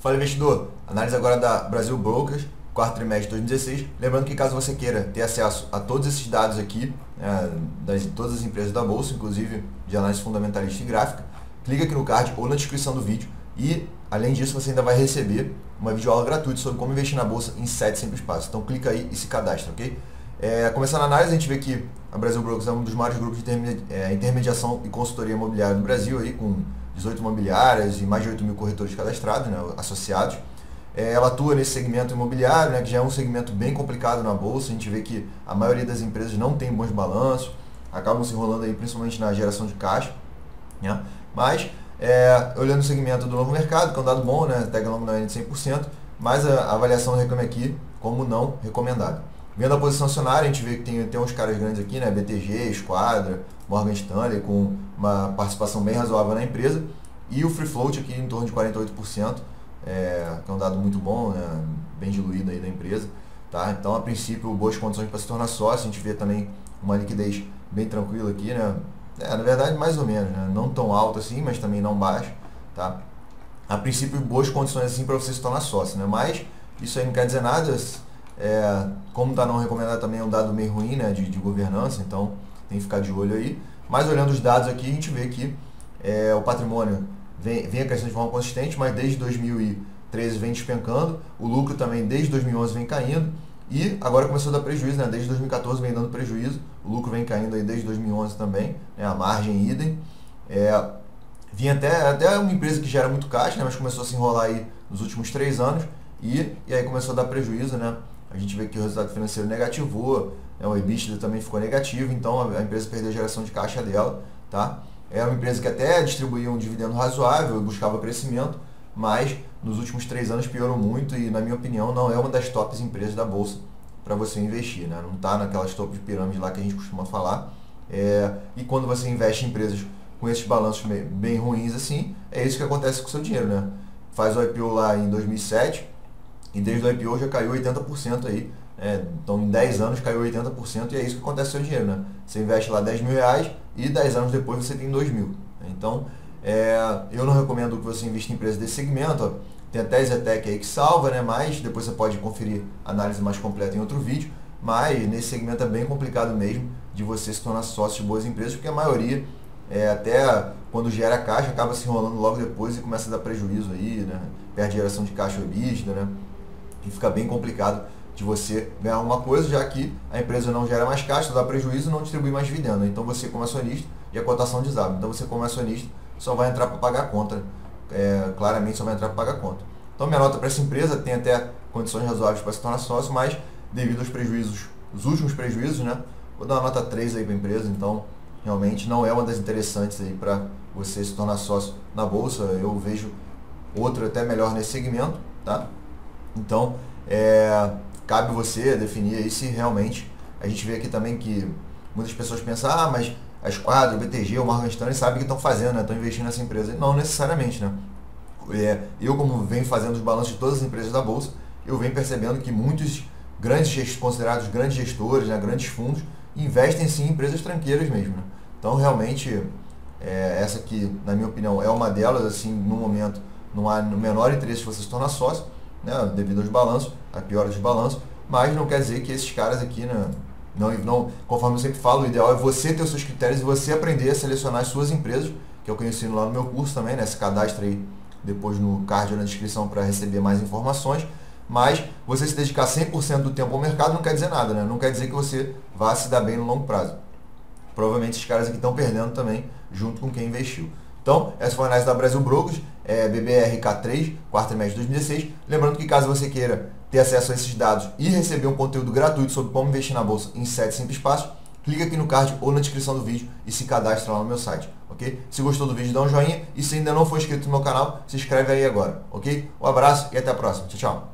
Fala investidor, análise agora da Brasil Brokers, quarto trimestre de 2016. Lembrando que caso você queira ter acesso a todos esses dados aqui, de todas as empresas da Bolsa, inclusive de análise fundamentalista e gráfica, clica aqui no card ou na descrição do vídeo e, além disso, você ainda vai receber uma videoaula gratuita sobre como investir na Bolsa em 7 simples passos. Então clica aí e se cadastra, ok? Começando a análise, a gente vê que a Brasil Brokers é um dos maiores grupos de intermediação e consultoria imobiliária do Brasil, aí, com 18 imobiliárias e mais de 8 mil corretores cadastrados, associados. Ela atua nesse segmento imobiliário, que já é um segmento bem complicado na Bolsa. A gente vê que a maioria das empresas não tem bons balanços, acabam se enrolando aí, principalmente na geração de caixa. Mas, olhando o segmento do novo mercado, que é um dado bom, tag long na N de 100%, mas a avaliação reclama aqui como não recomendado. Vendo a posição acionária, a gente vê que tem uns caras grandes aqui, BTG, Esquadra, Morgan Stanley, com uma participação bem razoável na empresa, e o free float aqui em torno de 48%, que é um dado muito bom, bem diluído aí da empresa. Então, a princípio, boas condições para se tornar sócio. A gente vê também uma liquidez bem tranquila aqui, na verdade, mais ou menos, não tão alta assim, mas também não baixa. A princípio, boas condições assim para você se tornar sócio, mas isso aí não quer dizer nada. Como está não recomendado, também é um dado meio ruim, de governança, então tem que ficar de olho aí. Mas olhando os dados aqui, a gente vê que o patrimônio vem crescendo de forma consistente, mas desde 2013 vem despencando, o lucro também desde 2011 vem caindo, e agora começou a dar prejuízo, desde 2014 vem dando prejuízo, o lucro vem caindo aí desde 2011 também, a margem idem. Vinha até uma empresa que gera muito caixa, mas começou a se enrolar aí nos últimos 3 anos, e aí começou a dar prejuízo, A gente vê que o resultado financeiro negativou, o EBITDA também ficou negativo, então a empresa perdeu a geração de caixa dela, É uma empresa que até distribuía um dividendo razoável e buscava crescimento, mas nos últimos 3 anos piorou muito e, na minha opinião, não é uma das tops empresas da Bolsa para você investir, Não está naquelas tops de pirâmide lá que a gente costuma falar. E quando você investe em empresas com esses balanços bem ruins assim, é isso que acontece com o seu dinheiro, Faz o IPO lá em 2007, e desde o IPO já caiu 80% aí. Então em 10 anos caiu 80% e é isso que acontece com o seu dinheiro. Você investe lá 10 mil reais e 10 anos depois você tem 2 mil. Então eu não recomendo que você invista em empresas desse segmento. Tem até a Zetec aí que salva, mas depois você pode conferir a análise mais completa em outro vídeo. Mas nesse segmento é bem complicado mesmo de você se tornar sócio de boas empresas, porque a maioria, até quando gera caixa, acaba se enrolando logo depois e começa a dar prejuízo aí, perde geração de caixa EBITDA, E fica bem complicado de você ganhar alguma coisa, já que a empresa não gera mais caixa, dá prejuízo e não distribui mais dividendo. Então você, como acionista, e a cotação desaba. Então você, como acionista, só vai entrar para pagar a conta. Claramente só vai entrar para pagar a conta. Então minha nota para essa empresa tem até condições razoáveis para se tornar sócio, mas devido aos prejuízos, os últimos prejuízos, vou dar uma nota 3 aí para a empresa. Então realmente não é uma das interessantes aí para você se tornar sócio na Bolsa. Eu vejo outra até melhor nesse segmento, Então, cabe você definir aí se realmente... A gente vê aqui também que muitas pessoas pensam, mas a Esquadra, o BTG, o Morgan Stanley sabem o que estão fazendo, estão investindo nessa empresa. Não necessariamente, Eu, como venho fazendo os balanços de todas as empresas da Bolsa, eu venho percebendo que muitos considerados grandes gestores, grandes fundos, investem sim em empresas tranqueiras mesmo. Então, realmente, essa aqui, na minha opinião, é uma delas. Assim, no momento, não há no menor interesse de você se tornar sócio, devido aos balanços, a piora dos balanços, mas não quer dizer que esses caras aqui, não, conforme eu sempre falo, o ideal é você ter os seus critérios e você aprender a selecionar as suas empresas, que é o que eu ensino lá no meu curso também, Se cadastra aí depois no card ou na descrição para receber mais informações. Mas você se dedicar 100% do tempo ao mercado não quer dizer nada, Não quer dizer que você vá se dar bem no longo prazo. Provavelmente esses caras aqui estão perdendo também, junto com quem investiu. Então, essa foi a análise da Brasil Brokers, BBRK3, quarto trimestre de 2016. Lembrando que caso você queira ter acesso a esses dados e receber um conteúdo gratuito sobre como investir na Bolsa em 7 simples passos, clica aqui no card ou na descrição do vídeo e se cadastra lá no meu site, ok? Se gostou do vídeo, dá um joinha e se ainda não for inscrito no meu canal, se inscreve aí agora, ok? Um abraço e até a próxima. Tchau, tchau.